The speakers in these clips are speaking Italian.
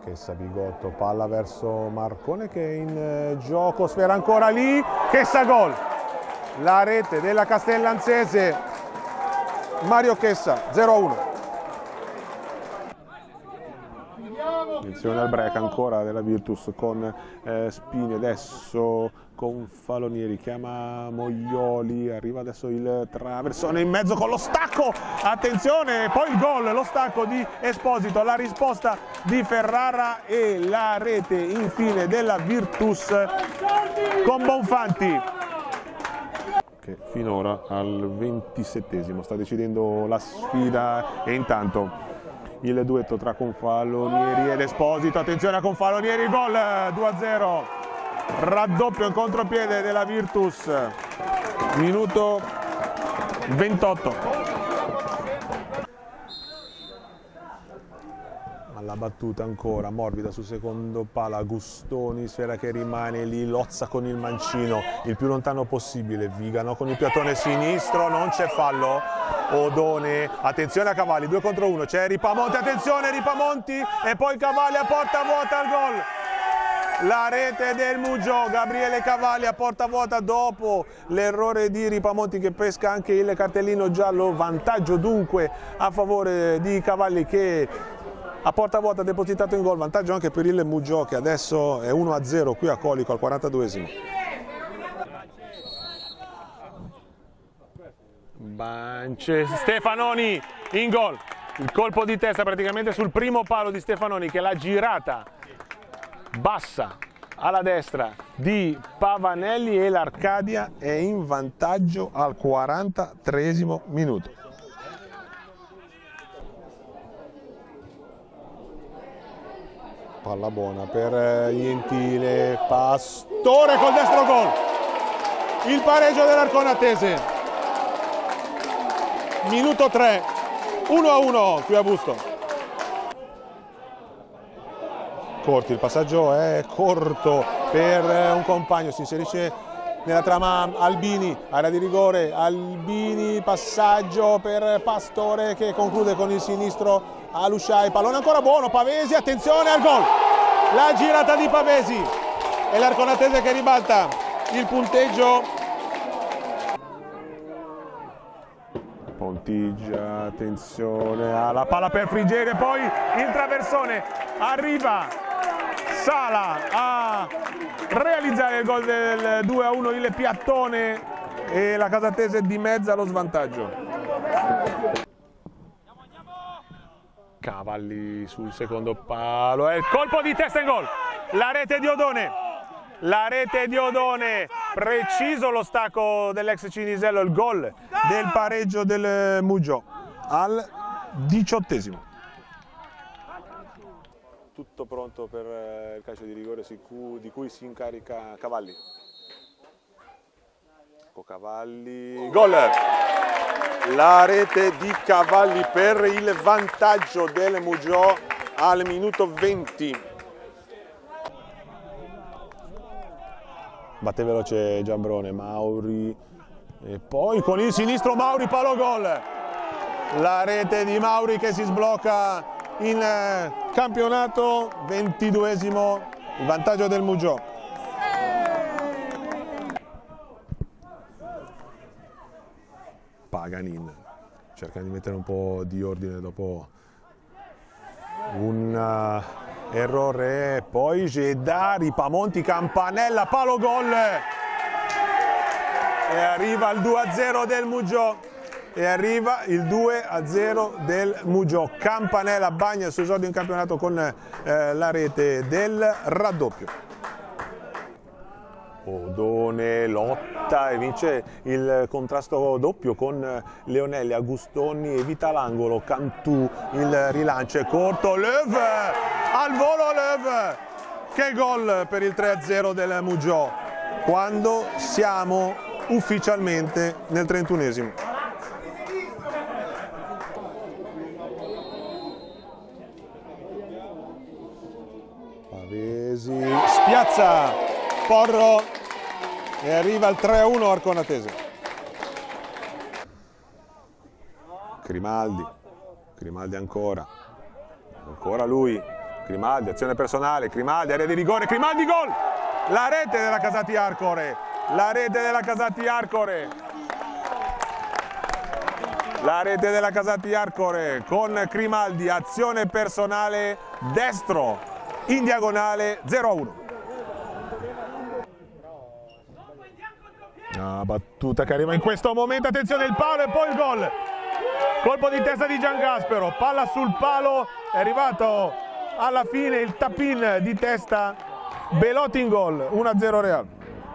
Chessa, Bigotto, palla verso Marcone che è in gioco, sfera ancora lì, Chessa, gol! La rete della castellanzese, Mario Chessa, 0-1. Attenzione al break ancora della Virtus con Spini, adesso con Falonieri, chiama Moioli, arriva adesso il traversone in mezzo con lo stacco, attenzione, poi il gol, lo stacco di Esposito, la risposta di Ferrara e la rete infine della Virtus con Bonfanti, che finora al 27esimo sta decidendo la sfida. E intanto il duetto tra Confalonieri ed Esposito, attenzione a Confalonieri, gol, 2-0, raddoppio in contropiede della Virtus, minuto 28. Alla battuta ancora morbida sul secondo palo, Agustoni, sfera che rimane lì, Lozza con il mancino il più lontano possibile, Vigano con il piattone sinistro, non c'è fallo, Odone, attenzione a Cavalli, 2 contro 1, c'è Ripamonti, attenzione Ripamonti e poi Cavalli a porta vuota al gol. La rete del Muggiò, Gabriele Cavalli a porta vuota dopo l'errore di Ripamonti che pesca anche il cartellino giallo, vantaggio dunque a favore di Cavalli che a porta vuota ha depositato in gol, vantaggio anche per il Muggiò che adesso è 1-0 qui a Colico al 42esimo. Bance, Stefanoni in gol, il colpo di testa praticamente sul primo palo di Stefanoni che l'ha girata bassa alla destra di Pavanelli e l'Arcadia è in vantaggio al 43esimo minuto. Palla buona per Gentile, Pastore col destro, gol, il pareggio dell'Arconatese, minuto 3, 1-1 qui a Busto. Corti, il passaggio è corto per un compagno, si inserisce nella trama Albini, area di rigore, Albini, passaggio per Pastore che conclude con il sinistro a Lusciai, pallone ancora buono, Pavesi, attenzione al gol, la girata di Pavesi e l'Arconatese che ribalta il punteggio. Pontigia, attenzione alla palla per Frigerio, poi il traversone, arriva Sala a realizzare il gol del 2-1, il piattone e la Casatese dimezza lo svantaggio. Cavalli sul secondo palo e il colpo di testa in gol, la rete di Odone, la rete di Odone, preciso lo stacco dell'ex Cinisello, il gol del pareggio del Muggiò al 18esimo. Tutto pronto per il calcio di rigore di cui si incarica Cavalli. Ecco Cavalli, gol! La rete di Cavalli per il vantaggio del Muggiò al minuto 20. Batte veloce Giambrone, Mauri e poi con il sinistro Mauri, palo gol. La rete di Mauri che si sblocca in campionato, 22esimo, il vantaggio del Muggiò. Paganin cerca di mettere un po' di ordine dopo un errore, poi Gedà, Ripamonti, Campanella, palo gol e arriva il 2-0 del Muggiò e arriva il 2-0 del Muggiò. Campanella bagna il suo esordio in campionato con la rete del raddoppio. Odone lotta e vince il contrasto doppio con Leonelli, Agustoni evita l'angolo, Cantù, il rilancio è corto, Löw, al volo Löw, che gol per il 3-0 del Muggiò, quando siamo ufficialmente nel 31esimo. Pavesi, spiazza Porro e arriva il 3-1 Arconatese. Grimaldi ancora lui, Grimaldi, azione personale, Grimaldi, area di rigore, Grimaldi, gol! La rete della Casati Arcore, la rete della Casati Arcore. La rete della Casati Arcore con Grimaldi, azione personale, destro, in diagonale, 0-1. Una battuta che arriva in questo momento, attenzione il palo e poi il gol. Colpo di testa di Giangaspero, palla sul palo, è arrivato alla fine il tap-in di testa, Belotti in gol, 1-0 Real.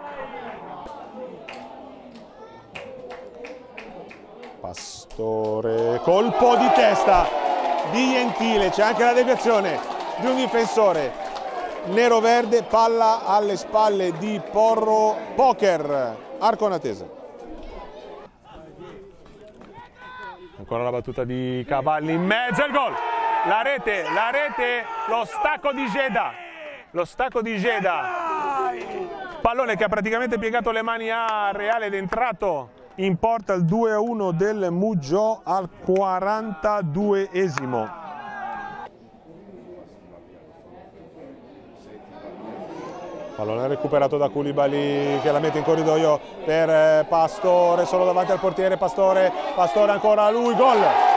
Pastore, colpo di testa di Gentile, c'è anche la deviazione di un difensore nero-verde, palla alle spalle di Porro, poker, Arconatese. Ancora la battuta di Cavalli in mezzo, il gol! La rete, lo stacco di Geda, pallone che ha praticamente piegato le mani a Reale ed è entrato in porta il 2-1 del Muggio al 42esimo. Pallone recuperato da Koulibaly che la mette in corridoio per Pastore, solo davanti al portiere, Pastore ancora lui, gol!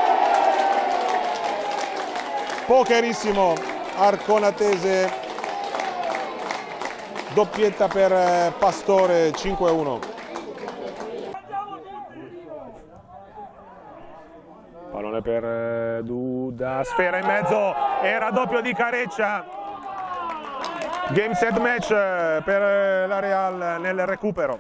Pokerissimo, Arconatese, doppietta per Pastore, 5-1. Pallone per Duda, sfera in mezzo, era doppio di Careccia. Game set match per la Real nel recupero.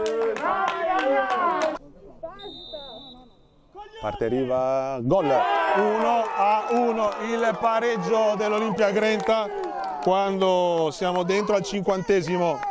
Parte Riva, gol, 1-1, il pareggio dell'Olimpia Grenta quando siamo dentro al 50esimo.